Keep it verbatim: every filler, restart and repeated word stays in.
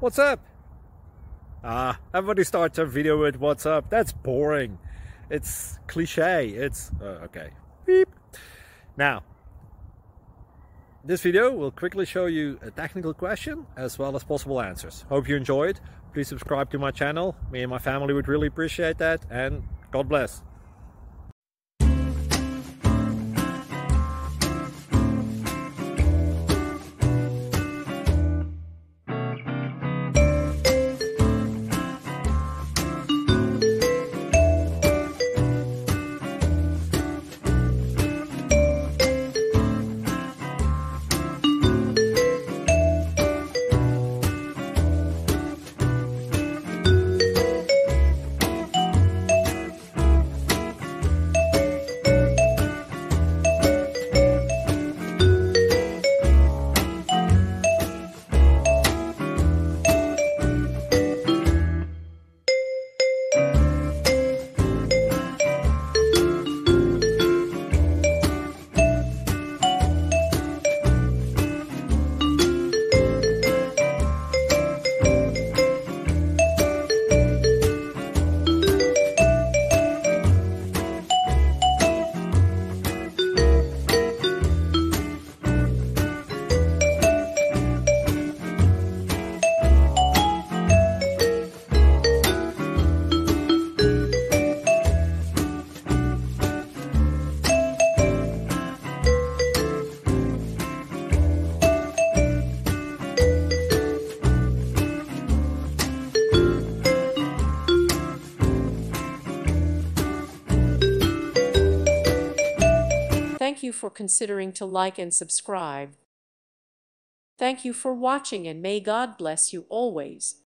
What's up? Ah, everybody starts a video with what's up. That's boring. It's cliche. It's uh, okay. Beep. Now, this video will quickly show you a technical question as well as possible answers. Hope you enjoyed. Please subscribe to my channel. Me and my family would really appreciate that, and God bless. Thank you for considering to like and subscribe. Thank you for watching, and may God bless you always.